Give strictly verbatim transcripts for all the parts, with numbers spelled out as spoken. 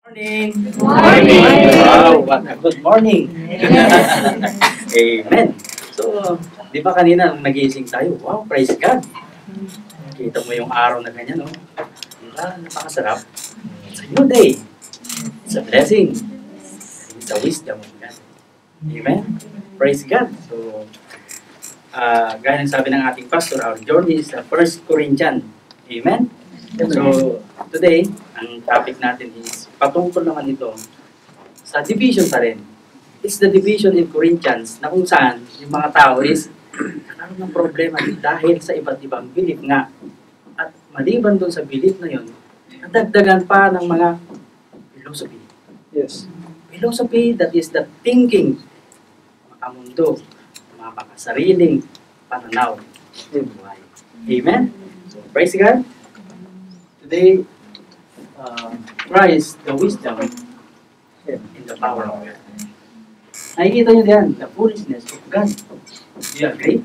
Morning. Good morning. Wow, what a good morning. Amen. So, di ba kanina nung nagising tayo, wow, praise God. Kita mo yung araw na ganyan, no? Di ba? Napakasarap. It's a new day. It's a blessing. It's a wisdom of God. Amen. Praise God. So, uh, gaya ng sabi ng ating pastor, our journey is the First Corinthians. Amen. So, today, ang topic natin is patungkol naman ito sa division pa rin. It's the division in Corinthians na kung saan yung mga tao is nagkaroon ng problema dahil sa iba't ibang belief nga. At maliban doon sa belief na yun, nadagdagan pa ng mga philosophy. Yes. Philosophy, that is the thinking, makamundo, mga makasariling pananaw ng buhay. Amen? So, praise God. Today, uh, Christ, the wisdom, in the power of God. Nakikita nyo diyan, the foolishness of God. Do you agree?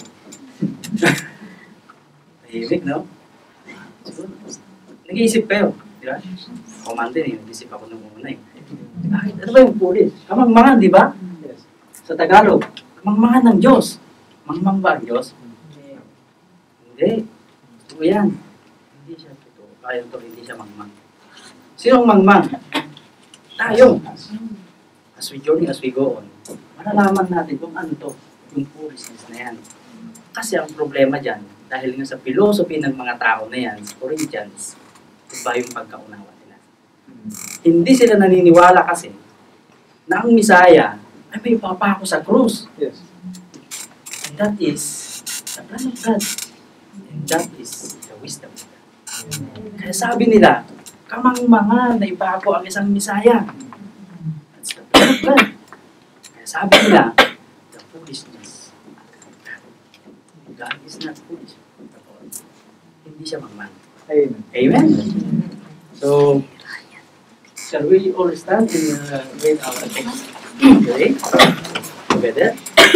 Tahimik, no? So, nag-iisip kayo, di ba? Ako man din, eh, nag-iisip ako nung una eh. Bakit? Ano ba yung foolish? Kamangmangan, di ba? Yes. Sa Tagalog, kamangmangan ng Diyos. Mangmang ba ang Diyos? Hindi. So, yan. Hindi siya totoo. Kaya ito, hindi siya mangmang. Sinong mangmang? Tayo. As we journey, as we go on, malalaman natin kung ano to, yung foolishness na yan. Kasi ang problema dyan, dahil nga sa philosophy ng mga tao na yan, Corinthians, iba yung pagkaunawa nila. Hindi sila naniniwala kasi na ang Misaya ay may papako sa krus. Yes. And that is the plan of God. And that is the wisdom of God. Kaya sabi nila, kamangmangan na ipako ang isang Misaya. That's the plan of God. Kaya sabi nila, the foolishness of God. God is not foolish. Hindi siya mangmang. Amen. Amen? So, shall we all stand and uh, read our text? Okay? Together?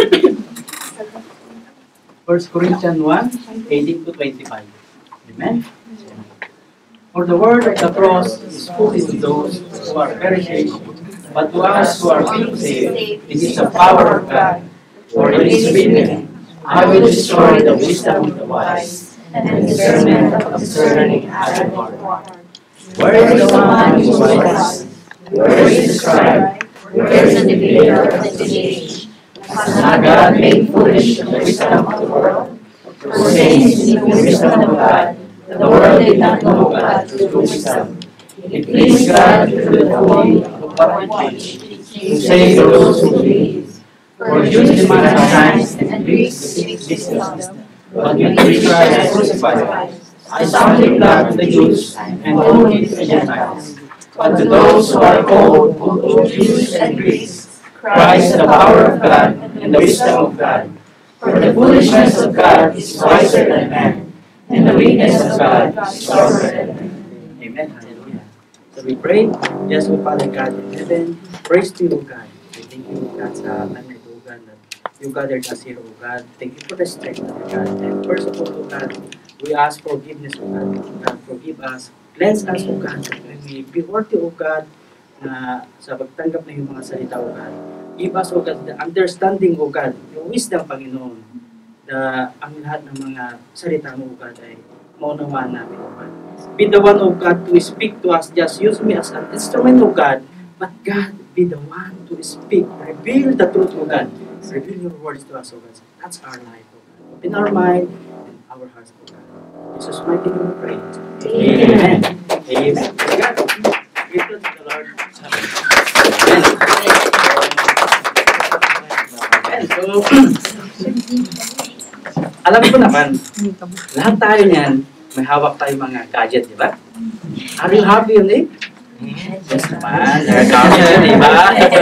First Corinthians one, eighteen to twenty-five. Amen? For the word of the cross is foolish to those who are perishing, but to us who are being saved, it is the power of God. For it is written, I will destroy the wisdom of the wise, and the discernment of the discerning I will reward. Where is the one who is wise? Where is the scribe? Where is the debater of this age? Has not God made foolish the wisdom of the world? For since in the wisdom of God, the world did not know God through wisdom, it pleased God through the folly of what preach, to save those who believe. For Jews demand signs and Greeks seek wisdom, but we preach Christ crucified, a stumbling block to the Jews and holy to the Gentiles. But to those who are called, both Jews and Greeks, Christ the power of God and the wisdom of God. For the foolishness of God is wiser than man, and the weakness of God is stronger than man. Amen. Hallelujah. So we pray, yes, O Father God in heaven, praise to you, God. We thank you, God, sa amin, O God, that you gathered us here, O God. Thank you for the strength, O God. And first of all, O God, we ask forgiveness, O God. God, forgive us. Cleanse us, O God, that we may be worthy, O God, na sa pagtanggap na yung mga salita, O God. Give us, O God, the understanding, O God, yung wisdom, Panginoon, na ang lahat ng mga salita mo, O God, ay maunawaan namin, O God. Be the one, O God, to speak to us. Just use me as an instrument, O God, but God, be the one to speak. Reveal the truth, O God. Reveal your words to us, O God. That's our life, O God. Open our mind and our hearts, O God. Jesus' mighty name we pray. Amen. Amen. God, give to the Lord. Amen. Amen. So, alam ko naman, lahat tayo niyan, may hawak tayo mga gadget, di ba? Are you happy yun eh? Yes naman, happy yun, di ba?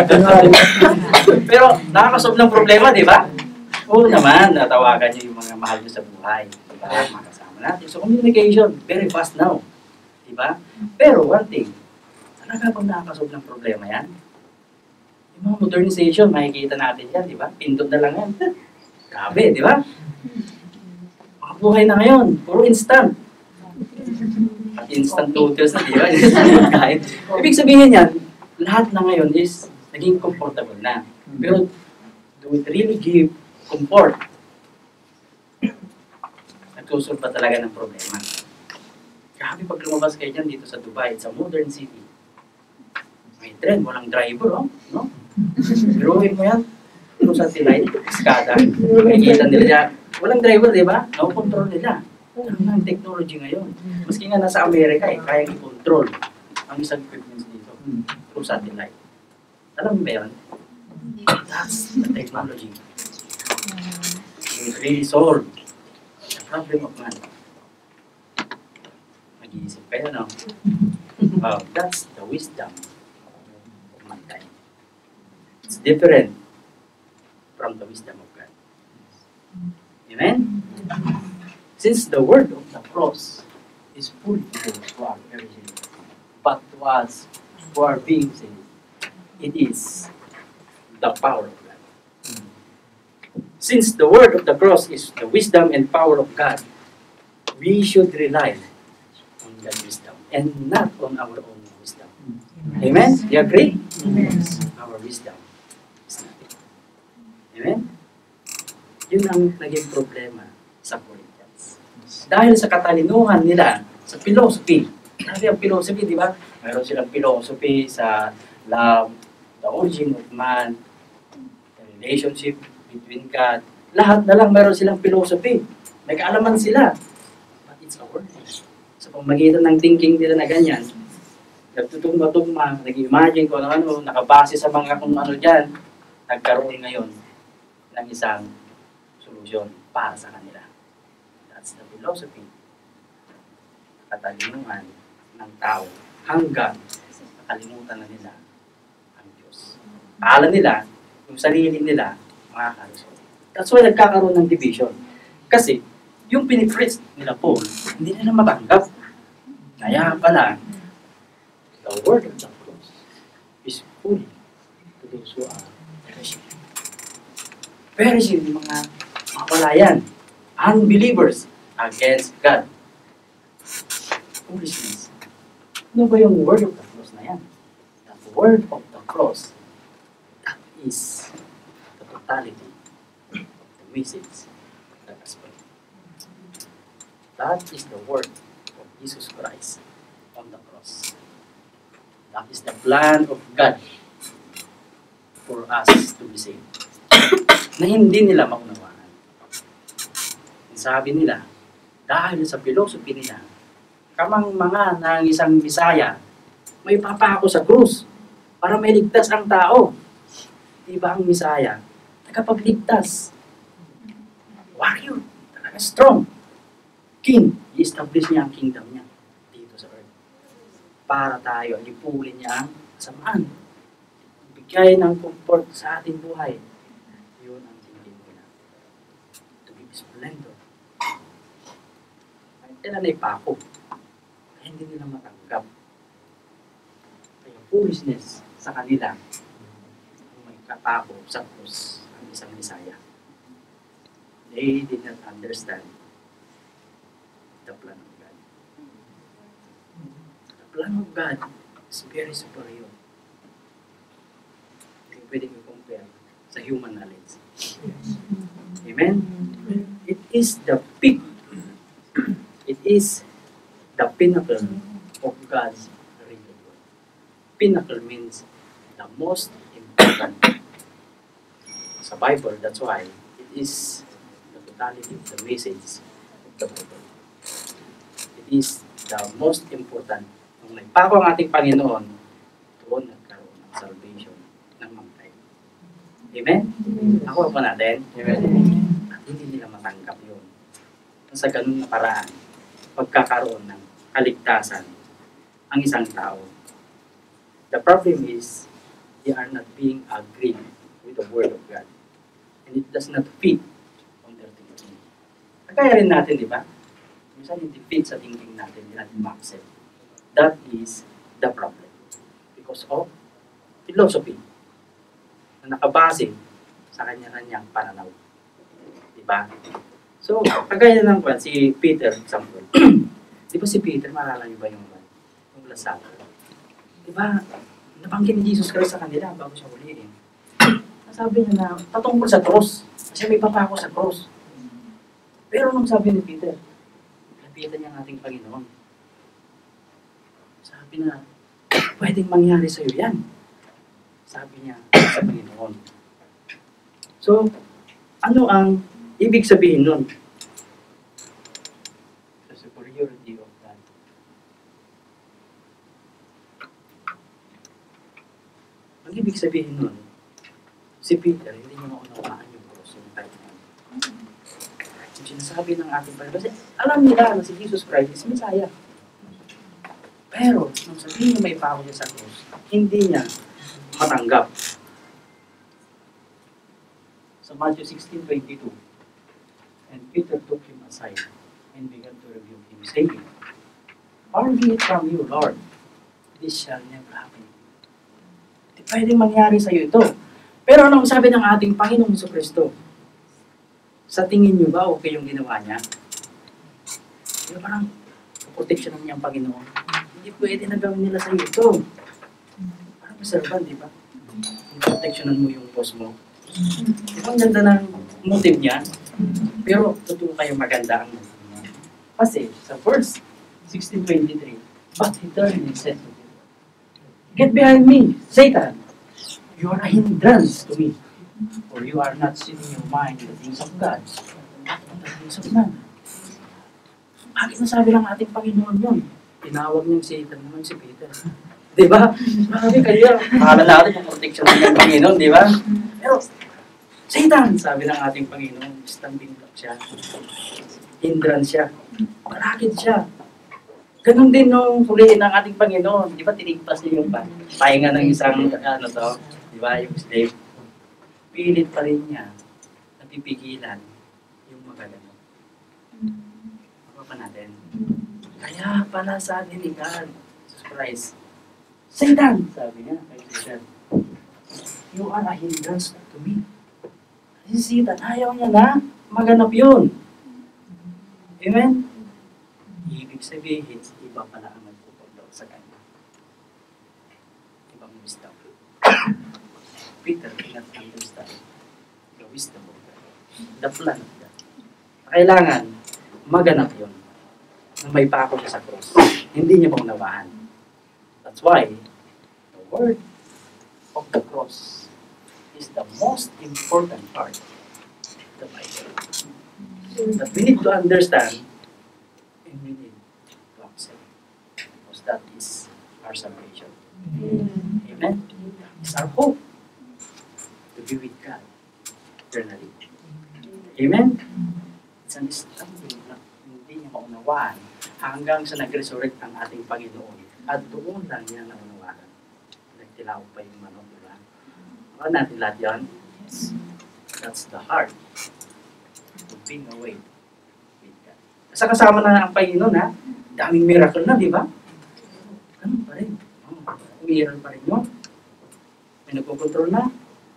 Pero nakakasolve ng problema, di ba? Oo naman, natawagan niyo yung mga mahal niyo sa buhay. Di ba? Makasama natin. So communication, very fast now. Di ba? Pero one thing, talaga bang nakakasolve ng problema yan? Yung mga modernization, makikita natin yan, di ba? Pindot na lang yan. Grabe, di ba? Mga buhay na ngayon, puro instant. At instant noodles na, di ba? Instant pagkain. Ibig sabihin yan, lahat na ngayon is naging comfortable na. Pero do it really give comfort? Nagsusolve pa talaga ng problema. Grabe pag lumabas kayo dyan dito sa Dubai, sa modern city. May trend, walang driver, oh, no? Biruin mo yan. Yung sa tilay, iskada. Makikita nila dyan. Walang driver, di ba? No control nila. Ang technology ngayon. Maski nga nasa Amerika, eh, kaya i-control ang isang equipments dito through satellite. Alam mo ba yun? That's the technology. It really solve the problem of man. Mag-iisip kayo, no? Uh, that's the wisdom of mankind. It's different from the wisdom of God. Amen? Since the word of the cross is full to those who are perishing, but to us who are being saved, it is the power of God. Since the word of the cross is the wisdom and power of God, we should rely on God's wisdom and not on our own wisdom. Amen? Do you agree? Amen. Our wisdom is nothing. Amen? Yun ang naging problema sa Corinthians. Dahil sa katalinuhan nila, sa philosophy. Kasi ang philosophy, di ba? Mayroon silang philosophy sa love, the origin of man, the relationship between God. Lahat na lang mayroon silang philosophy. May kaalaman sila. But it's a word. Sa pamagitan ng thinking nila na ganyan, nagtutugma-tugma, nag-imagine ko ano, nakabase sa mga kung ano dyan, nagkaroon ngayon ng isang solusyon para sa kanila. That's the philosophy. Katalinuhan ng tao hanggang nakalimutan na nila ang Diyos. Alam nila, yung sarili nila, mga kalusot. That's why nagkakaroon ng division. Kasi, yung pinipreach nila Paul, hindi nila matanggap. Kaya pala, the word of the cross is fully to those who are perishing. Perishing, yung mga mapalayan, unbelievers against God. Foolishness. Ano ba yung word of the cross na yan? That word of the cross, that is the totality of the message of the gospel. That is the word of Jesus Christ on the cross. That is the plan of God for us to be saved. Na hindi nila maunawaan. Sabi nila, dahil sa philosophy nila, kamang mga ng isang Bisaya, may papako sa krus para may ligtas ang tao. Diba ang Bisaya? Nakapagligtas. Warrior. Talaga strong. King. I-establish niya ang kingdom niya dito sa earth. Para tayo, lipulin niya ang kasamaan. Bigay ng comfort sa ating buhay. Yun ang thinking nila. To give splendor. Kailan ay pako. Kaya hindi nila matanggap. Kaya foolishness sa kanila ang may kapako sa krus ang isang Bisaya. They did not understand the plan of God. The plan of God is very superior. Hindi pwedeng i-compare sa human knowledge. Amen? It is the peak. It is the pinnacle of God's real word. Pinnacle means the most important. Sa Bible, that's why it is the totality of the message of the Bible. It is the most important. Nung nagpako ang ating Panginoon, doon nagkaroon ng salvation ng mankind. Amen? Ako po natin. Amen. At hindi nila matanggap yun. Sa ganun na paraan, pagkakaroon ng kaligtasan ang isang tao. The problem is, they are not being agreed with the word of God. And it does not fit on their thinking. Kaya rin natin, di ba? Minsan hindi fit sa thinking natin, hindi natin ma-accept. That is the problem. Because of philosophy na nakabase sa kanya-kanyang pananaw. Di ba? So, kagaya ng kwan, si Peter, example. Di ba si Peter, maalala niyo ba yung, yung lasal? Di ba, nabanggit ni Jesus Christ sa kanila bago siya huliin. Sabi niya na patungkol sa cross. Kasi may papako sa cross. Pero nung sabi ni Peter, lapitan niya ang ating Panginoon. Sabi na, pwedeng mangyari sa'yo yan. Sabi niya sa Panginoon. So, ano ang ibig sabihin nun? The superiority of God. Ang ibig sabihin nun, si Peter, hindi niya maunawaan yung cross yung time na. Yung sinasabi ng ating Panginoon, kasi alam nila na si Jesus Christ is Messiah. Pero, nung sabihin niya may pako niya sa cross, hindi niya matanggap. Sa Matthew sixteen twenty-two, and Peter took him aside and began to rebuke him, saying, "Far be it from you, Lord, this shall never happen." Di pwedeng mangyari sa iyo ito. Pero anong sabi ng ating Panginoong Jesucristo? Sa tingin niyo ba okay yung ginawa niya? Yung parang protection ng niyang Panginoon. Hindi pwede na gawin nila sa iyo ito. Parang maserban, di ba? Yung protectionan mo yung boss mo. Ang ganda ng motive niya, pero totoo kayo maganda ang motive niya. Kasi sa verse sixteen twenty-three, but he turned and said to him, "Get behind me, Satan! You are a hindrance to me, for you are not setting your mind on the things of God, but on the things of man." Bakit nasabi ng ating Panginoon yun? Tinawag niyang Satan naman si Peter. Di ba? Sabi kaya, akala natin yung protection ng Panginoon, di ba? Pero, Satan, sabi ng ating Panginoon, standing block siya. Hindrance siya. Parakid siya. Ganon din nung huliin ng ating Panginoon. Di ba, tinigpas niya yung pahinga ng isang, ano to, di ba, yung slave. Pilit pa rin niya na pipigilan yung magagano. Ano pa natin? Kaya pala sabi ni God, Jesus Christ, Satan, sabi niya kay Peter, you are a hindrance to me. Si Satan, ayaw niya na maganap yun. Amen? Ibig sabihin, iba pala ang nagpupagdaw sa kanya. Ibang wisdom. Peter cannot understand the wisdom of God. The plan of God. Kailangan maganap yun. Nang may pako siya sa cross. Hindi niya maunawaan. That's why the word of the cross is the most important part of the Bible. That we need to understand and we need to accept. Because that is our salvation. Amen? Amen? It's our hope to be with God eternally. Amen? It's an standing na hindi niya maunawaan hanggang sa nag-resurrect ang ating Panginoon. At doon lang niya naunawaan. Nagtilaw pa yung manok, diba? Ano natin lahat yan? Yes. That's the heart of being away with God. Sa kasama na ang Panginoon, ha? Daming miracle na, di ba? Ganun pa rin. Oh, umiiral pa rin yun. May nagpocontrol na.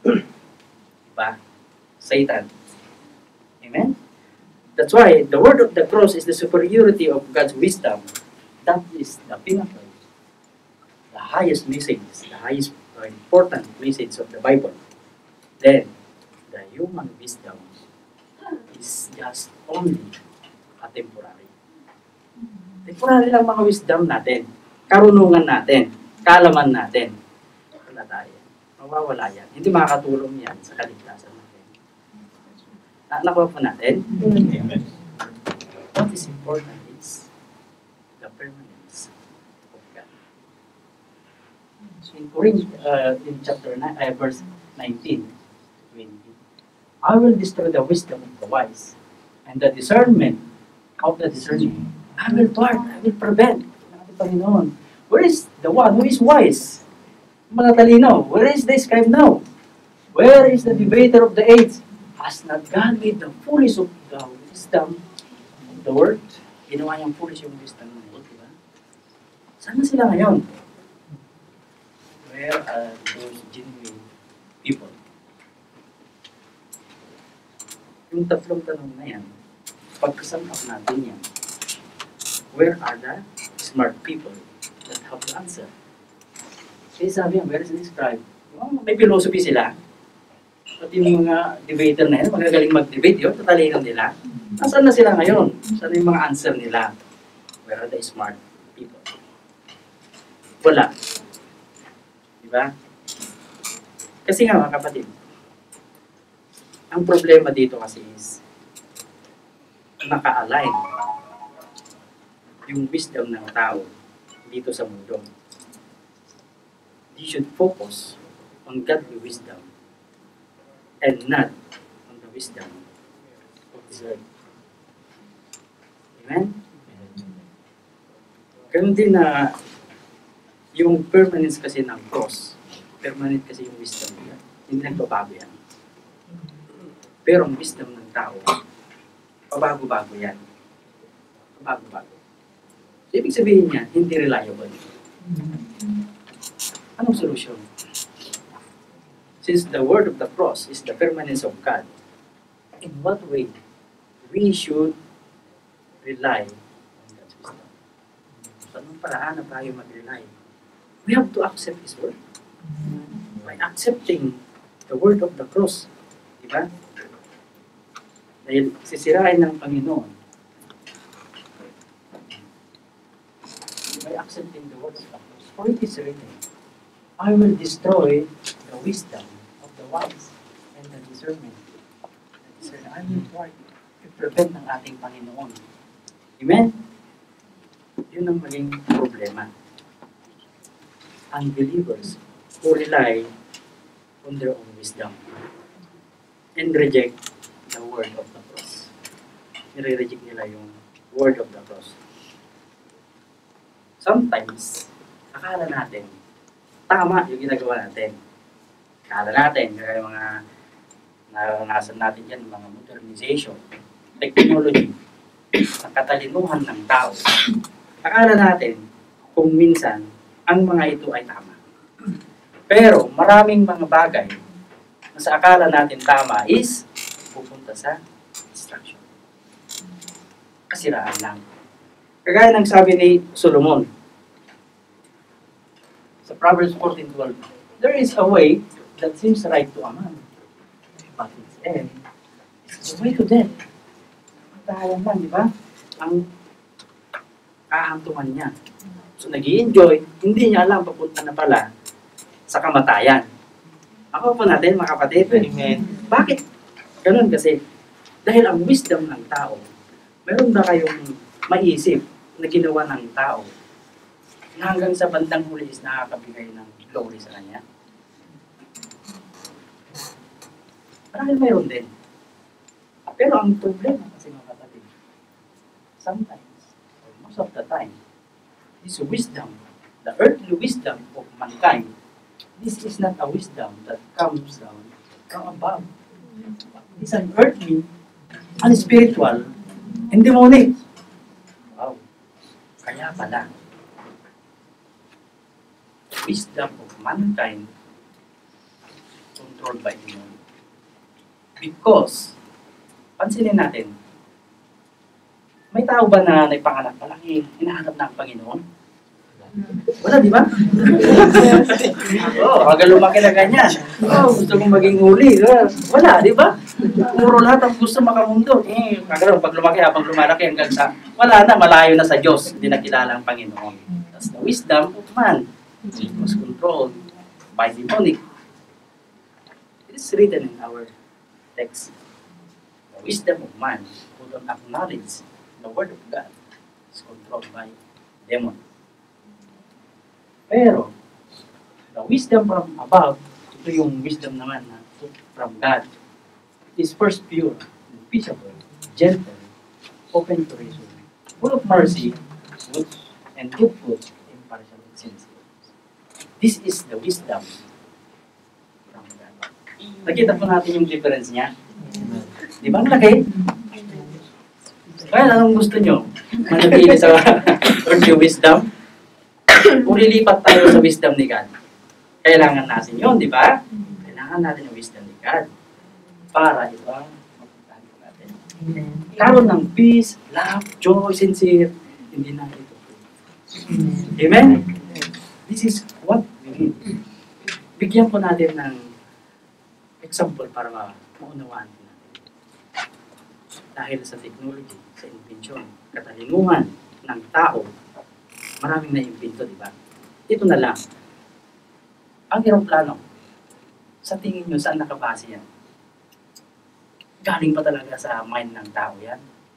Diba? Satan. Amen? That's why the word of the cross is the superiority of God's wisdom. That is the pinnacle. The highest message, the highest uh, important message of the Bible. Then, the human wisdom is just only a temporary. Temporary lang mga wisdom natin. Karunungan natin. Kaalaman natin. Wala tayo. Mawawala yan. Hindi makakatulong yan sa kaligtasan natin. Na nakuha po natin? Amen. What is important is the permanence of God. So in Corinth, uh, in chapter nine, uh, verse nineteen, twenty, I will destroy the wisdom of the wise, and the discernment of the discerning. I will thwart, I will prevent. Panginoon, where is the one who is wise? Mga talino, where is the scribe now? Where is the debater of the age? Has not God made the foolish of the wisdom of the world? Ginawa niyang foolish yung wisdom ng world, di ba? Saan na sila ngayon? Where are those genuine people? Yung tatlong tanong na yan, pagkasam up natin yan, where are the smart people that have to answer? Kasi sabi niya, where is the scribe? Oh, may philosophy sila. At yung mga debater na yun, magagaling mag-debate yun, tatalinan nila. Nasaan na sila ngayon? Saan yung mga answer nila? Where are the smart people? Wala. Diba? Kasi nga mga kapatid, ang problema dito kasi is naka-align yung wisdom ng tao dito sa mundo. You should focus on godly wisdom and not on the wisdom of this earth. Amen? Ganun din na yung permanence kasi ng cross, permanent kasi yung wisdom niya. Hindi nagbabago yan. Pero ang wisdom ng tao, pabago-bago yan. Pabago-bago. So, ibig sabihin niya, hindi reliable. Anong solusyon? Since the word of the cross is the permanence of God, in what way we should rely on God's wisdom? So, anong paraan na tayo mag-rely? We have to accept His word. By accepting the word of the cross. Diba? Dahil sisirain ng Panginoon. By accepting the word of the cross. For it is written, I will destroy the wisdom of the wise and the discernment. The discernment. I will try to prevent ng ating Panginoon. Amen? Yun ang maging problema. Unbelievers who rely on their own wisdom and reject the word of the cross. Nire-reject nila yung word of the cross. Sometimes, akala natin, tama yung ginagawa natin. Akala natin, kaya mga naranasan natin yan, mga modernization, technology, ang katalinuhan ng tao. Akala natin, kung minsan, ang mga ito ay tama. Pero maraming mga bagay na sa akala natin tama is pupunta sa destruction. Kasiraan lang. Kagaya ng sabi ni Solomon sa Proverbs fourteen twelve, there is a way that seems right to a man, but its end is the way to death. Tahayan lang, di ba? Ang kahantungan niya. So, nag-i-enjoy, hindi niya alam papunta na pala sa kamatayan. Ako po natin, mga kapatid. Amen. Bakit? Ganun kasi, dahil ang wisdom ng tao, meron ba kayong maisip na ginawa ng tao na hanggang sa bandang huli is nakakabigay ng glory sa kanya? Marahil mayroon din. Pero ang problema kasi, mga kapatid, sometimes, or most of the time, this wisdom, the earthly wisdom of mankind, this is not a wisdom that comes down from above. It's an earthly, unspiritual, and demonic. Wow. Kaya pala, wisdom of mankind controlled by demon. Because, pansinin natin, may tao ba na naipanganak palaki, hinahanap na ang Panginoon? Wala, di ba? Oo, oh, hanggang lumaki na ganyan. Oo, oh, gusto mong maging huli. Wala, di ba? Puro lahat ang gusto makamundo. Eh, hanggang pag lumaki, habang lumalaki hanggang sa, wala na, malayo na sa Diyos. Hindi na kilala ang Panginoon. That's the wisdom of man. It was controlled by demonic. It is written in our text. The wisdom of man who don't acknowledge the word of God is controlled by demon. Pero, the wisdom from above, ito yung wisdom naman na from God. It is first pure, peaceable, gentle, open to reason, full of mercy, good, and good fruit, impartial and sincere. This is the wisdom from God. Nakita po natin yung difference niya. Di ba ang laki? Kaya anong gusto nyo? Manatili sa earthly wisdom? Kung lilipat tayo sa wisdom ni God, kailangan natin yun, di ba? Kailangan natin yung wisdom ni God para ito ang mapuntahan ko natin. Karoon ng peace, love, joy, sincere, hindi natin ito. Amen? This is what we tingin. Bigyan po natin ng example para ma maunawaan natin. Dahil sa technology, sa invention, katalinuhan ng tao, maraming na-invento, di ba? Ito na lang. Ang eroplano, sa tingin nyo, saan nakabase yan? Galing pa talaga sa mind ng tao yan?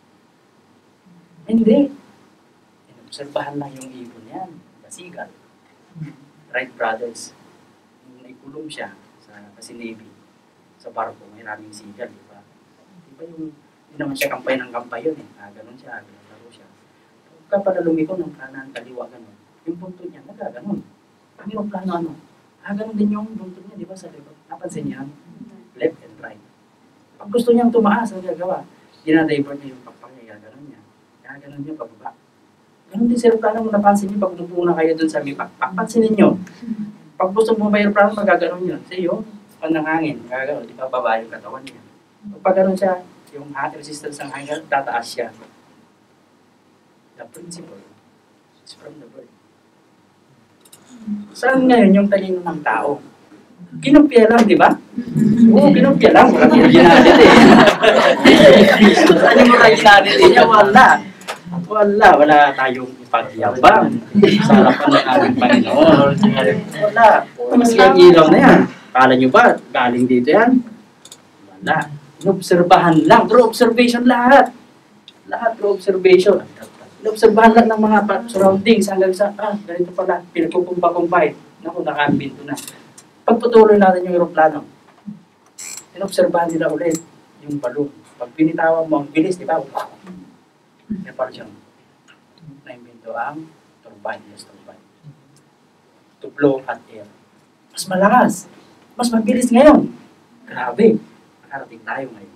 Hindi. Inobserbahan lang yung ibon yan, the seagull. Wright brothers, nung naikulong siya sa kasi Navy, sa barko, may maraming seagull, di ba? Di ba yung, hindi naman siya kampay ng kampay yun eh. Ah, ganun siya, ganun siya. Kapag lumiko ng kanan, kaliwa, ganun, yung buntot niya, nagaganon. Ang eroplano ano? Ah, ganun din yung buntot niya, di ba, sa likod? Napansin niya? Left and right. Pag gusto niyang tumaas, ang gagawa, dinadivert niya yung pakpak niya, gano'n niya. Kaya gano'n niya, pababa. Ganun din sa eroplano, kung napansin niyo, pag umupo kayo dun sa may pakpak, pansinin niyo. Pag gusto mo ba eroplano, magaganon yun. Sa iyo, pag nanghangin, magaganon, di ba, baba yung katawan niya. Pag gano'n siya, yung hot resistance ng hangin, tataas siya. The principle is from the bird. Saan ngayon yung talino ng tao? Kinumpya lang, di ba? Oo, kinumpya lang. Walang originality eh. Saan yung originality niya? Wala. Wala. Wala tayong ipagyabang sa harapan ng aming Panginoon. Wala. Mas yung ilaw na yan. Kala nyo ba, galing dito yan? Wala. Inobserbahan lang. Through observation lahat. Lahat through observation. Inobserbahan lang ng mga surroundings hanggang sa, ah, ganito pala, pinagkukumpa-kumpay. Naku, nakambinto na. Pagpatuloy natin yung aeroplano, inobserbahan nila ulit yung balloon. Pag pinitawan mo, ang bilis, di ba? Kaya parang siyang na-invento ang turbine, yes, turbine. To blow hot air. Mas malakas. Mas mabilis ngayon. Grabe. Nakarating tayo ngayon.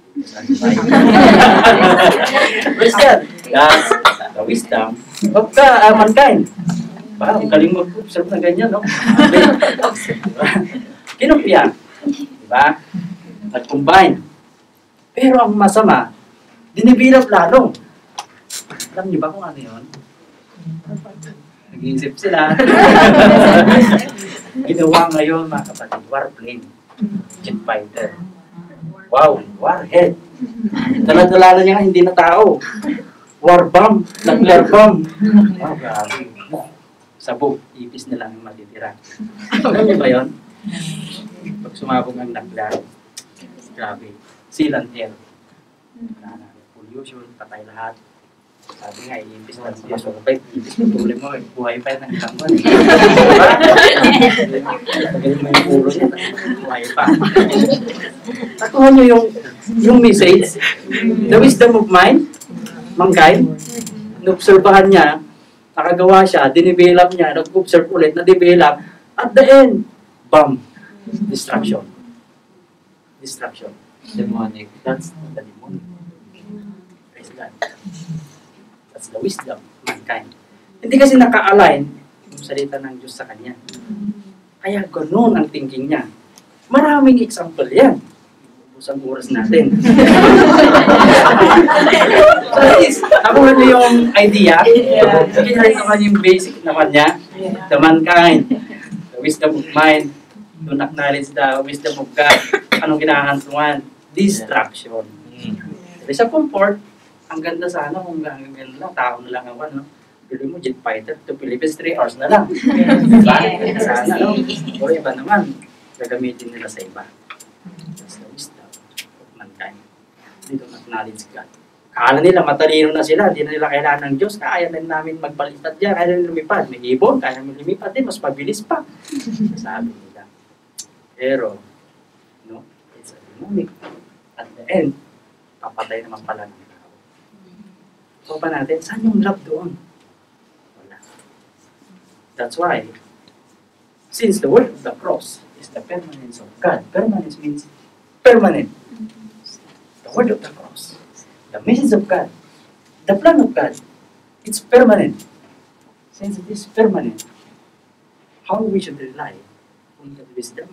Wisdom. That's the wisdom of the uh, mankind. Parang galing mag-observe na ganyan, no? Kinumpya. Diba? Nag-combine. Pero ang masama, dinibilap lalo. Alam niyo ba kung ano yun? Nag-iisip sila. Ginawa ngayon, mga kapatid, warplane. Jet fighter. Wow, warhead. Dala-dala niya hindi na tao. War bomb, nuclear bomb. Oh, grabe. Sabog, ipis na lang yung matitira. Alam niyo ba yun? Pag sumabog ang nuclear, grabe. Sealant air. Pollution, patay lahat. Sabi nga, iipis na siya. So, kapag iipis mo, tuloy mo, buhay pa yan ng isang buwan. Pagaling mo yung ulo niya, buhay pa. Nakuha niyo yung, yung message, the wisdom of mind, mankind, naobserbahan niya, nakagawa siya, dinevelop niya, nag-observe ulit, na-develop, at the end, bam, destruction. Destruction. Demonic. That's the demonic. Praise God. That's the wisdom of mankind. Hindi kasi naka-align yung salita ng Diyos sa kanya. Kaya ganoon ang thinking niya. Maraming example yan. Ubus ang oras natin. So guys, nakuha niyo yung idea. Kaya naman yung basic naman niya. The mankind. The wisdom of mind. To acknowledge the wisdom of God. Anong kinahantungan? Distraction. Pero sa comfort, ang ganda sana kung gano'n lang, tao na lang ang ano. Pili mo, jet fighter to Philippines, three hours na lang. Diba? Sana, no? O iba naman, gagamitin nila sa iba. That's the wisdom of mankind. They don't acknowledge God. Kala nila, matalino na sila, hindi na nila kailangan ng Diyos, kaya na namin magpalipat dyan, kaya na lumipad. May ibon, kaya na lumipad din, mas pabilis pa. Sabi nila. Pero, no, it's a demonic. At the end, papatay naman pala ng tao. So pa natin, saan yung love doon? Wala. That's why, since the work of the cross is the permanence of God, permanence means permanent. The word of the cross, the message of God, the plan of God, it's permanent. Since it is permanent, how we should rely on the wisdom?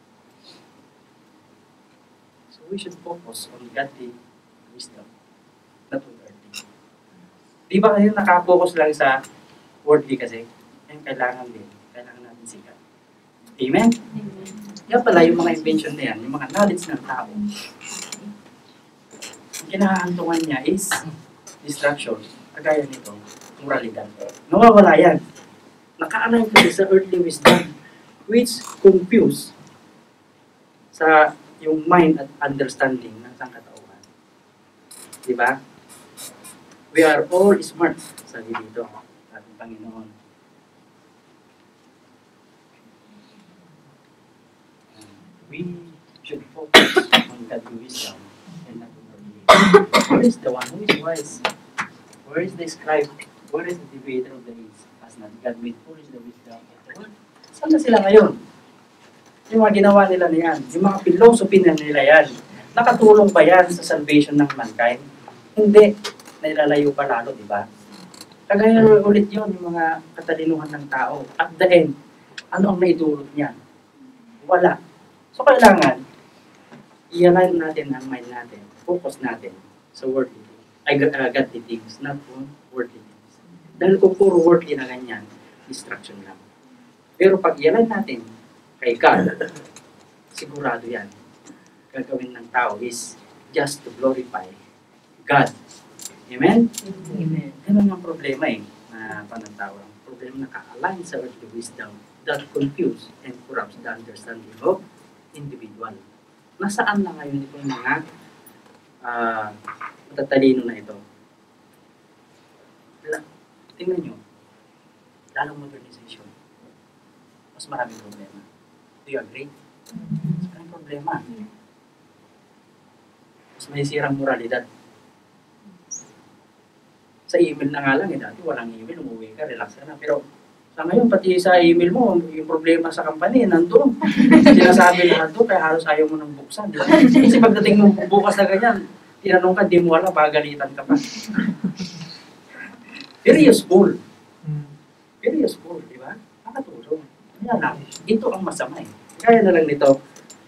So we should focus on godly wisdom, not on earthly. Di ba kayo nakafocus lang sa worldly kasi? Yan kailangan din. Kailangan natin sikat. Amen? Yan pala yung mga invention na yan, yung mga knowledge ng tao. Ang kinahantungan niya is distraction. Kagaya nito, moralidad. Nawawala yan. Naka-align kasi sa earthly wisdom, which confuse sa yung mind at understanding ng sangkatauhan. Diba? We are all smart, sabi dito, ating Panginoon. We should focus on God's wisdom and not on our belief. Where is the one who is wise? Where is the scribe? Where is the debater of the age? As not God made foolish the wisdom of the world. Saan na sila ngayon? Yung mga ginawa nila na yan, yung mga philosophy na nila yan, nakatulong ba yan sa salvation ng mankind? Hindi. Nailalayo pa lalo, di ba? Kagaya ulit yun, yung mga katalinuhan ng tao. At the end, ano ang naidulot niya? Wala. So, kailangan, i-align natin ang mind natin, focus natin sa worldly things, ay uh, godly things, not on worldly things. Dahil kung puro worldly na ganyan, distraction lang. Pero pag i-align natin kay God, sigurado yan. Gagawin ng tao is just to glorify God. Amen? Amen. Yan ang problema eh, na panagtawa. Ang problema nakaka-align sa earthly wisdom that confuse and corrupts the understanding of individual. Nasaan na ngayon itong mga uh, matatalino na ito? Tingnan nyo, lalong modernization. Mas maraming problema. Do you agree? Mas maraming problema. Mas may sirang moralidad. Sa email na nga lang, eh, dati walang email, umuwi ka, relax ka na. Pero sa ngayon, pati sa email mo, yung problema sa company, nandun. Sinasabi lahat doon, kaya halos ayaw mo nang buksan. Di ba? Kasi pagdating mo bukas na ganyan, tinanong ka, di mo alam, pagalitan ka pa. Very useful. Very useful, di ba? Nakatulong. Kaya lang, ito ang masama eh. Kaya na lang nito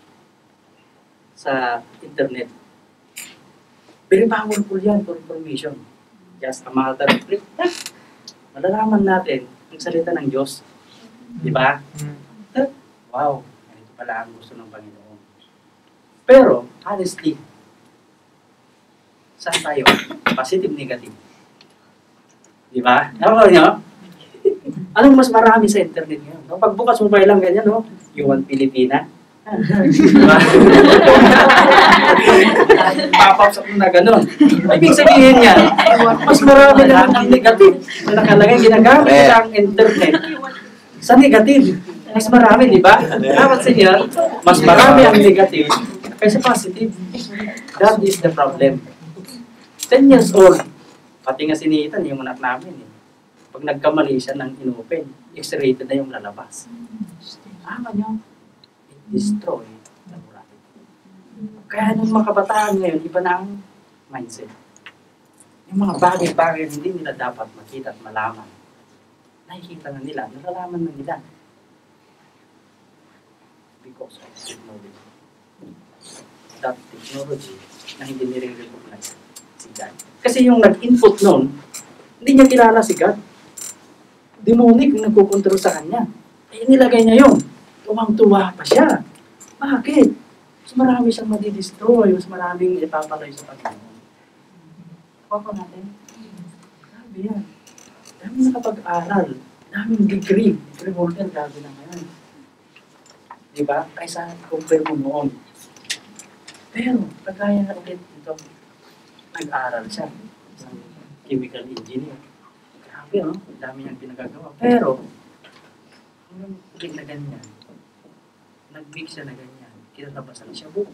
sa internet. Very powerful yan for information. Just a matter of click. Malalaman natin ang salita ng Diyos. Di ba? Wow, ito pala ang gusto ng Panginoon. Pero, honestly, saan tayo? Positive, negative. Di ba? Alam nyo? Anong mas marami sa internet ngayon? No? Pagbukas mo pa lang ganyan, no? You want Pilipina? Diba? Pop-ups ako na gano'n. Ibig sabihin niya, mas marami naman ang negative na nakalagay, ginagamit nila ang internet sa negative. Mas marami, di ba? Dapat sa niya, mas marami ang negative kaysa positive. That is the problem. ten years old, pati nga sinitan yung anak namin eh. Pag nagkamali siya ng inopen, X-rated na yung lalabas. Tama niyo. Destroy the morality. Kaya nung mga kabataan ngayon, iba na ang mindset. Yung mga bagay-bagay hindi nila dapat makita at malaman. Nakikita na nila, nalalaman na nila. Because of technology. That technology na hindi nire-recognize si God. Kasi yung nag-input nun, hindi niya kilala si God. Demonic yung nagkukontrol sa kanya. Eh, nilagay niya yun. Tuwang-tuwa pa siya. Bakit? Mas marami siyang madidestroy, mas maraming ipapalay sa Panginoon. Papa natin, grabe yan. Daming nakapag-aral, daming degree, degree holder, grabe na ngayon. Diba? Kaysa compare mo noon. Pero, kagaya na ulit ito, nag-aral siya, isang chemical engineer. Grabe, no? Dami niyang pinagagawa. Pero, hanggang ulit na ganyan, nag-mix siya na ganyan, kinalabasan siya buo.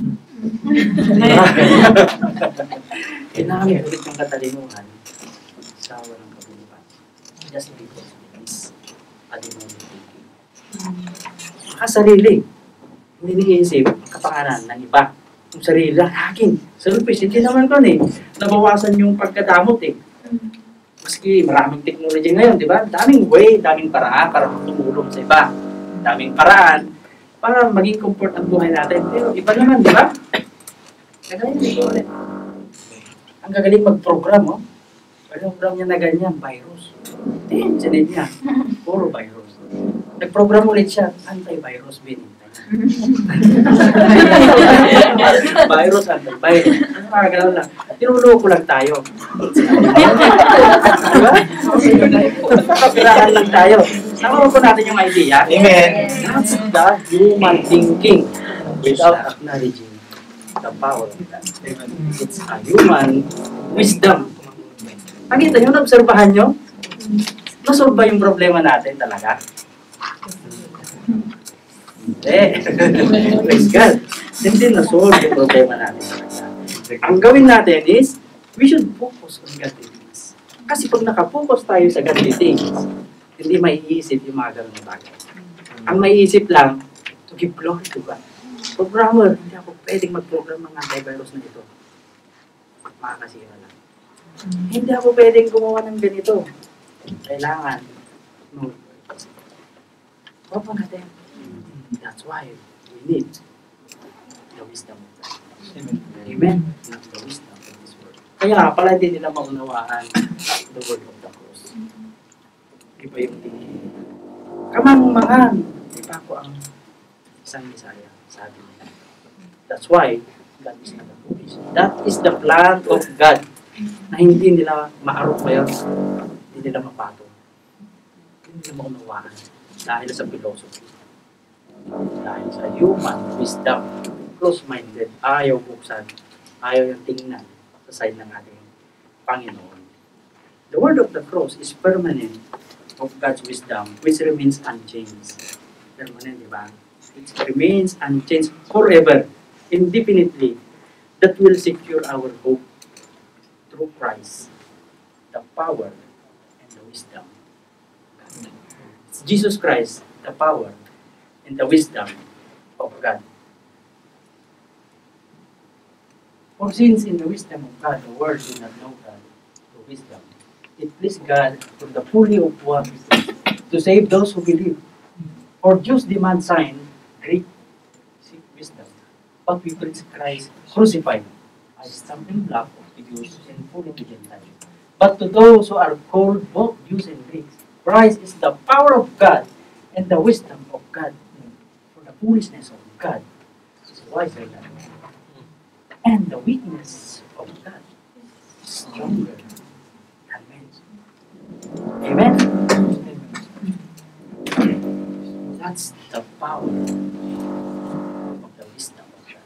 Kailangan ulit yung katalinuhan sa walang kabuluhan. Just because it is a demonic thinking. Makasarili. Hindi niisip ang kapangalan ng iba. Yung sarili lang, akin. Selfish, hindi naman ko eh. Nabawasan yung pagkadamot eh. Maski maraming technology ngayon, di ba? Daming way, daming paraan para tumulong sa iba. Daming paraan para maging comfort ang buhay natin. Pero iba naman, di ba? Kagaling dito ulit. Ang gagaling mag-program, oh. Program niya na ganyan, virus. Hindi, sinid niya. Puro virus. Nag-program ulit siya, antivirus binintay. Virus, antivirus. Ano mga ganun lang. Tinuloko lang tayo. Diba? Kapirahan lang tayo. Nakuha po natin yung idea. Amen. That's the human thinking without acknowledging the power of God. It's a human wisdom. Nakita nyo, naobserbahan nyo? Nasolve ba yung problema natin talaga? Hindi. Praise God. Hindi nasolve yung problema natin talaga. Ang gawin natin is, we should focus on godly things. Kasi pag nakapokus tayo sa godly things, hindi maiisip yung mga ganun na bagay. Ang maiisip lang, to give glory to God. Programmer, hindi ako pwedeng mag-program ng antivirus na ito. Makakasira lang. Hindi ako pwedeng gumawa ng ganito. Kailangan. No. Huwag mo natin. That's why we need the wisdom of God. Amen. Not the wisdom of this world. Kaya pala din nila maunawaan the word of the cross. Iba yung tingin. Kamang-mangang. Di ba ako ang isang Misaya? Sabi nila. That's why God is not a foolish. That is the plan of God na hindi nila maarok ba yun? Hindi nila mapato. Hindi nila maunawaan dahil sa philosophy. Dahil sa human wisdom, close-minded, ayaw buksan, ayaw yung tingnan sa side ng ating Panginoon. The word of the cross is permanent of God's wisdom, which remains unchanged. Permanent, di ba? It remains unchanged forever, indefinitely, that will secure our hope through Christ, the power and the wisdom. It's Jesus Christ, the power and the wisdom of God. For since in the wisdom of God, the world did not know God, the wisdom, it pleased God from the fully of what to save those who believe. For Jews demand sign, Greek seek wisdom. But we preach Christ crucified, a stumbling block of the Jews and fully to Gentiles. But to those who are called both Jews and Greeks, Christ is the power of God and the wisdom of God. For the foolishness of God is wiser than man, and the weakness of God is stronger than men. Amen? That's the power of the wisdom of God.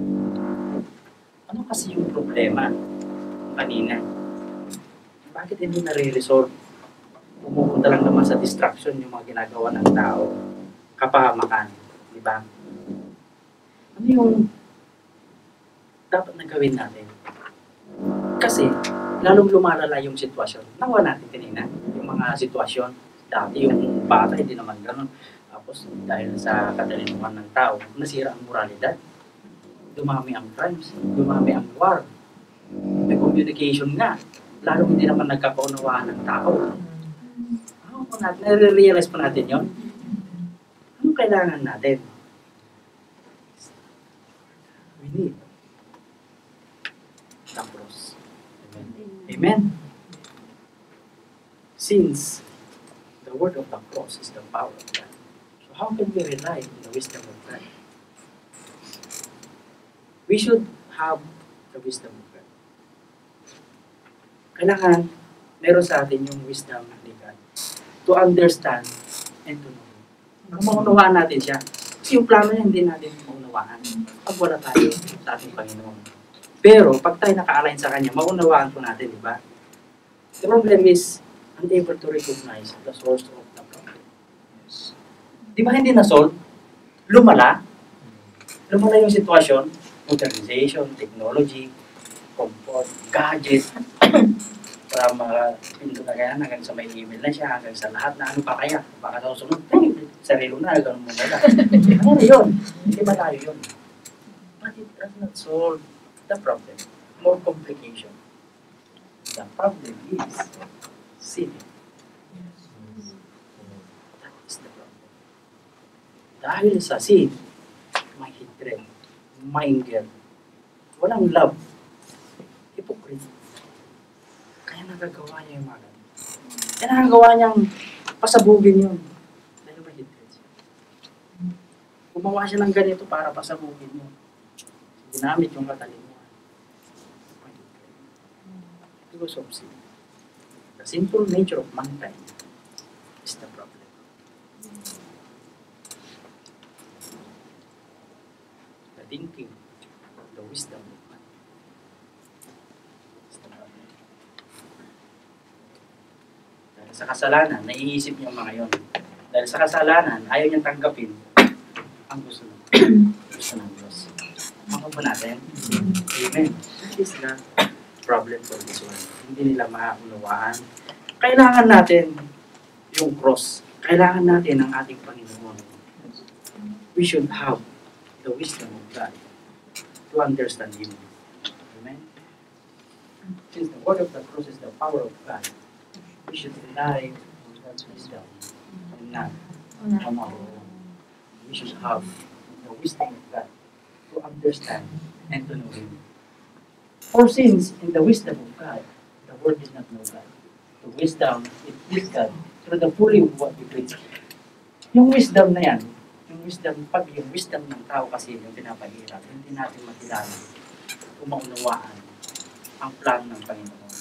Ano kasi yung problema kanina? Bakit hindi nare-resolve? Pumupunta lang naman sa distraction yung mga ginagawa ng tao. Kapahamakan. Di ba? Ano yung dapat na gawin natin? Kasi, lalong lumalala yung sitwasyon. Nawa natin kanina, yung mga sitwasyon. Dati yung bata, hindi naman ganun. Tapos, dahil sa katalinuhan ng tao, nasira ang moralidad. Dumami ang crimes, dumami ang war. May communication nga. Lalo hindi naman nagkakaunawaan ng tao. Ano po natin? Nare-realize po natin yun? Anong kailangan natin? We need the cross. Amen. Amen. Since the word of the cross is the power of God, so how can we rely on the wisdom of God? We should have the wisdom of God. Kailangan meron sa atin yung wisdom ni God to understand and to know. Kung maunawaan natin siya, kasi yung plano niya hindi natin maunawaan pag wala tayo sa ating Panginoon. Pero pag tayo naka-align sa Kanya, maunawaan po natin, di ba? The problem is unable to recognize the source of the problem. Di ba hindi na-solve? Lumala. Lumala yung sitwasyon, modernization, technology, comfort, gadget, para mapindot na kaya hanggang sa may email na siya, hanggang sa lahat na ano pa kaya, baka sa susunod, ay, sarilo na, ganun mo nila. Ano na yun? Hindi ba tayo yun? But it does not solve the problem. More complication. The problem is sin. That is the problem. Dahil sa sin, may hatred, may anger, walang love, hypocrite. Kaya nagagawa niya yung mga ganun. Kaya nagagawa niyang pasabugin yun. Dahil may hatred. Gumawa siya ng ganito para pasabuhin mo. Ginamit yung katalinuhan. Because of sin. The sinful nature of mankind is the problem. The thinking, the wisdom of man is the problem. Dahil sa kasalanan, naiisip niya mga yon. Dahil sa kasalanan, ayaw niyang tanggapin ang gusto ng gusto ng Diyos. Maka po natin? Amen. That is the problem for this one. Hindi nila maunawaan. Kailangan natin yung cross. Kailangan natin ang ating Panginoon. We should have the wisdom of God to understand Him. Amen? Since the word of the cross is the power of God, we should rely on God's wisdom and not on our own. We should have the wisdom of God to understand and to know Him. For since in the wisdom of God, the world did not know God. The wisdom, it is God through the fully what we preach. Yung wisdom na yan, yung wisdom, pag yung wisdom ng tao kasi yung pinapahirap, hindi natin makilala kung maunawaan ang plan ng Panginoon.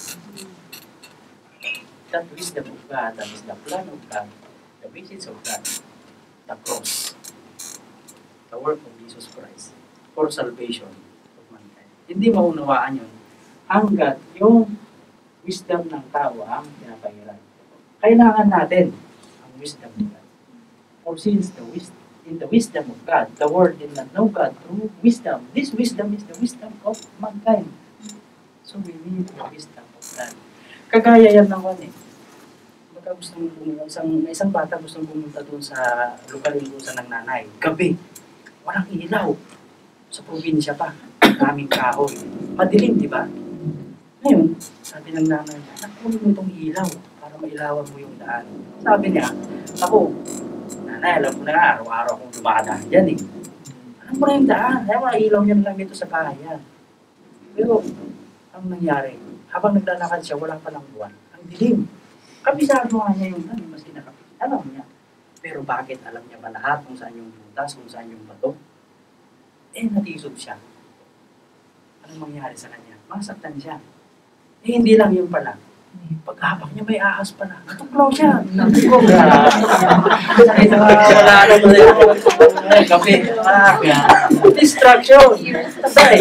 That wisdom of God, that is the plan of God, the message of God, the cross, the work of Jesus Christ for salvation of mankind. Hindi maunawaan yun hanggat yung wisdom ng tao ang pinapahirap. Kailangan natin ang wisdom of God. For since the wisdom, in the wisdom of God, the world did not know God through wisdom. This wisdom is the wisdom of mankind. So we need the wisdom of God. Kagaya yan ng one eh. Baka gustong pumunta, isang, isang bata gustong pumunta doon sa lugalingusan ng nanay. Gabi, walang ilaw. Sa probinsya pa, maraming kahoy. Madilim, di ba? Ngayon, sabi ng nanay, nakunin mo itong ilaw para mailawan mo yung daan. Sabi niya, ako, nanay, alam mo na nga, araw-araw akong dumadaan dyan eh. Alam mo na yung daan, kaya mga ilaw niya lang dito sa bayan. Pero, ang nangyari, habang naglalakad siya, wala palang buwan. Ang dilim. Kabisado nga niya yung ano, mas kinakapit. Alam niya. Pero bakit alam niya ba lahat kung saan yung butas, kung saan yung bato? Eh, natisod siya. Anong mangyari sa kanya? Masaktan siya. Eh, hindi lang yun pala. Pag-hapak niya, may ahas pala. Natuklaw siya. Natuklaw siya. Sakit na wala na pala yun. Kape. Distraction. Tatay.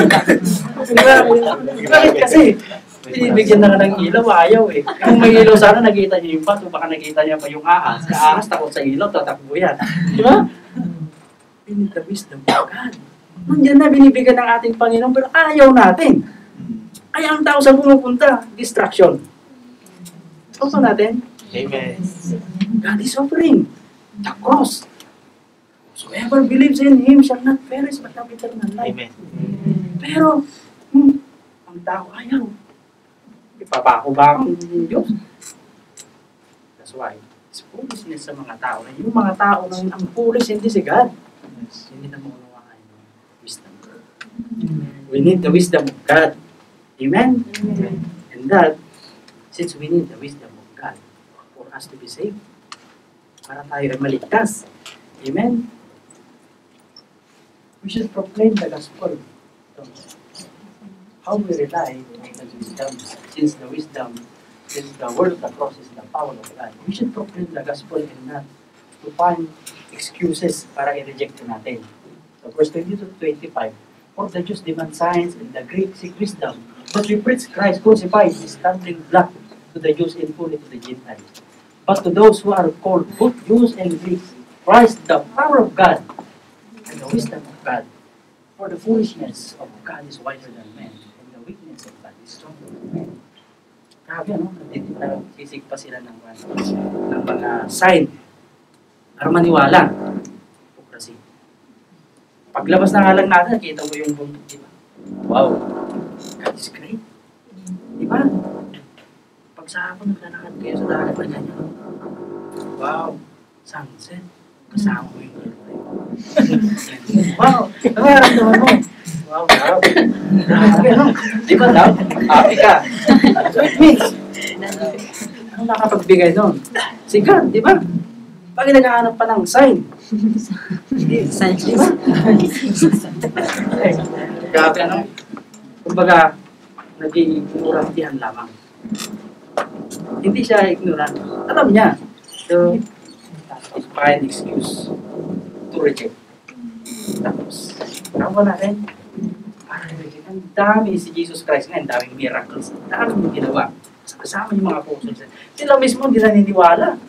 Bakit kasi? Binibigyan na nga ng ilaw, ayaw eh. Kung may ilaw sana, nakita niya yung pato, baka nakita niya pa yung ahas. Sa ahas, takot sa ilaw, tatakbo yan. Di ba? We need the wisdom of God. Nandiyan na binibigyan ng ating Panginoon, pero ayaw natin. Kaya ang tao sa pumupunta, distraction. Also natin? Amen. God is offering the cross. Whosoever believes in Him shall not perish but have eternal life. Amen. Pero, hmm, ang tao ayaw. Ipapako ba ang Diyos? That's why, it's foolishness sa mga tao. Yung mga tao na yun, ang foolish, hindi si God. Hindi na maunawaan yung wisdom. We need the wisdom of God. Amen? Amen. And that, since we need the wisdom of God for us to be saved, para tayo ay maligtas. Amen? We should proclaim the gospel. So, how we rely on the wisdom, since the wisdom, since the word of the cross is the power of God, we should proclaim the gospel and not to find excuses para i-reject natin. So, verse twenty to twenty-five, for the Jews demand signs and the Greeks seek wisdom, but we preach Christ crucified, is stumbling block to the Jews and folly to the Gentiles. But to those who are called both Jews and Greeks, Christ, the power of God, and the wisdom of God. For the foolishness of God is wiser than men, and the weakness of God is stronger than men. Grabe, ano? Nagsisig pa sila ng, ng mga sign para maniwala. Hypocrisy. Paglabas na nga lang natin, nakita mo yung bundok, di ba? Wow! God is great. Di ba? Pag sa hapon, naglalakad kayo sa dagat na ganyan. Wow! Sunset. Kasama mo yung wow! Ano naramdaman mo? Wow, wow! Grabe, no? Di ba daw? Happy ka. So it means, ano nakapagbigay doon? Si God, di ba? Bakit naghahanap pa ng sign? Sign. Di ba? Grabe, ano? Kumbaga, naging ignorantihan lamang. Hindi siya ignorant. Alam niya. So, it find excuse to reject. Tapos, tama na rin. Ang dami si Jesus Christ nga, ang daming miracles, ang daming ginawa. Kasama yung mga apostles. Sila mismo hindi naniniwala.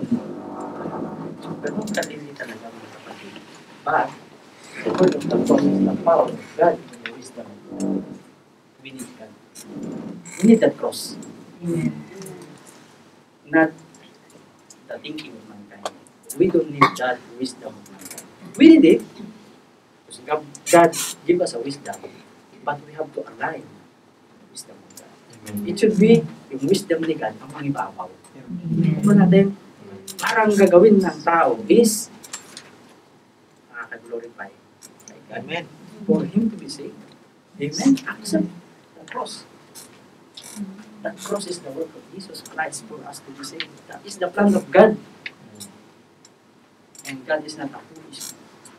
Pero katindi talaga mga kapatid. But, the word of the cross is the power of God and the wisdom of God. We need God. We need that cross. Amen. Not the thinking of mankind. We don't need that wisdom of mankind. We need it. Because God, God give us a wisdom. But we have to align the wisdom of God. It should be yung wisdom ni God ang mangibabaw. Ito natin, parang gagawin ng tao is makaka-glorify kay God. Amen. For Him to be saved. Amen. Accept the cross. That cross is the work of Jesus Christ for us to be saved. That is the plan of God. And God is not a foolish.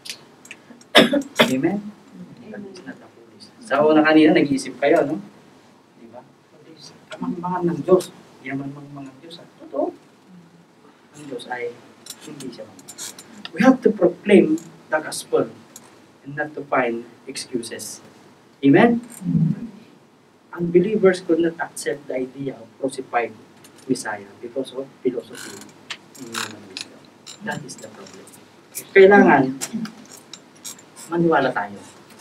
Amen? God is not a foolish. Sa una kanina, nag-iisip kayo, no? Di ba? Kamang-mangan ng Diyos. Yaman mga mga Diyos. Totoo. Ang Diyos ay hindi siya mga. We have to proclaim the gospel and not to find excuses. Amen? Unbelievers could not accept the idea of crucified Messiah because of philosophy and human wisdom. That is the problem. Kailangan maniwala tayo.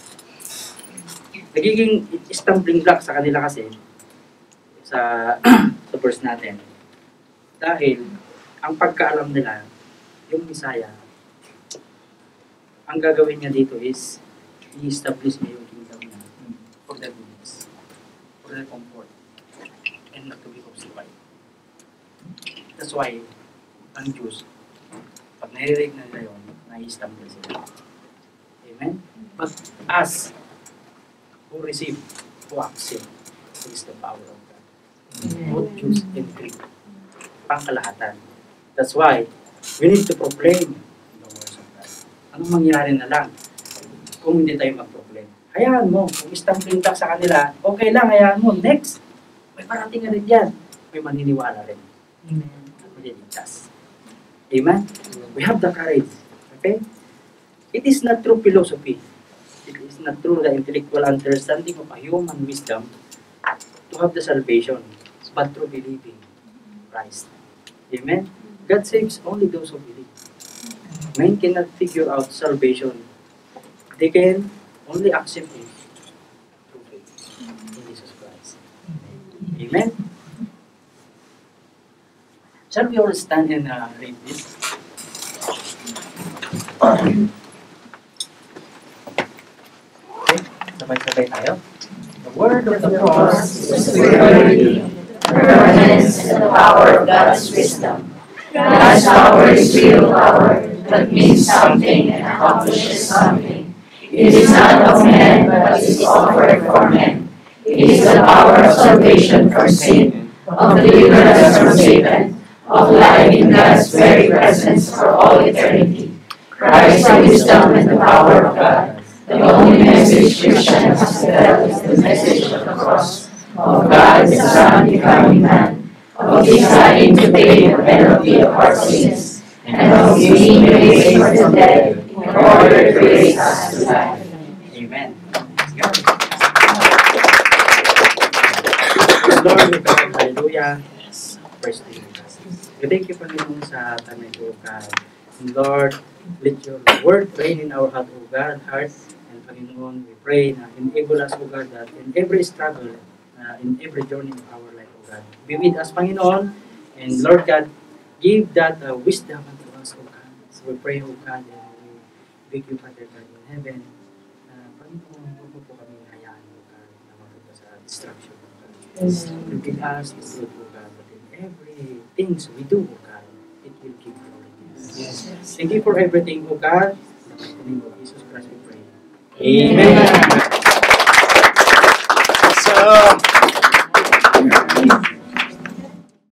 Nagiging stumbling block sa kanila kasi sa sa verse natin. Dahil ang pagkaalam nila, yung Messiah, ang gagawin niya dito is i-establish niya yung kingdom niya for their goodness, for their comfort, and not to be crucified. That's why, ang Diyos, pag narinig na nila yun, nai-stumble sila. Amen? But us, who receive, who accept, is the power of God. Both Jews and Greek. Pangkalahatan. That's why, we need to proclaim the words of God. Anong mangyari na lang kung hindi tayo mag-proclaim? Hayaan mo, kung stumbling block sa kanila, okay lang, hayaan mo. Next, may parating na rin yan. May maniniwala rin. Amen. Maliligtas. Amen? We have the courage. Okay? It is not true philosophy. It is not true the intellectual understanding of a human wisdom to have the salvation, but through believing Christ. Amen? God saves only those who believe. Men cannot figure out salvation. They can only accept it through faith in Jesus Christ. Amen? Shall we all stand and uh, read this? Okay, sabay-sabay tayo. The word of the cross is the permanence and the power of God's wisdom. God's power is real power that means something and accomplishes something. It is not of men, but it is offered for men. It is the power of salvation from sin, of deliverance from Satan, of life in God's very presence for all eternity. Christ, the wisdom and the power of God. The only message Christians tell is the message of the cross, of God the Son becoming man, of deciding to pay the penalty of our sins, and of being raised from the dead in order to raise us to life. Amen. Lord, we pray, hallelujah. Praise to you. We thank you, Panginoon, sa tanay ko, God. And Lord, let your word reign in our heart, O God, heart. And Panginoon, we pray na enable us, O God, that in every struggle, uh, in every journey of our life, O God, be with us, Panginoon. And Lord God, give that uh, wisdom unto us, O God. So we pray, O God, and we beg you, Father God, in heaven, uh, Panginoon, huwag mo po kami hayaan, O God, na mapunta sa destruction, O God. You give us the truth, O God, but in every things we do, O God, it will give glory to you. Yes. Thank you for everything, O God. In the mighty name of Jesus Christ we pray. Amen. So,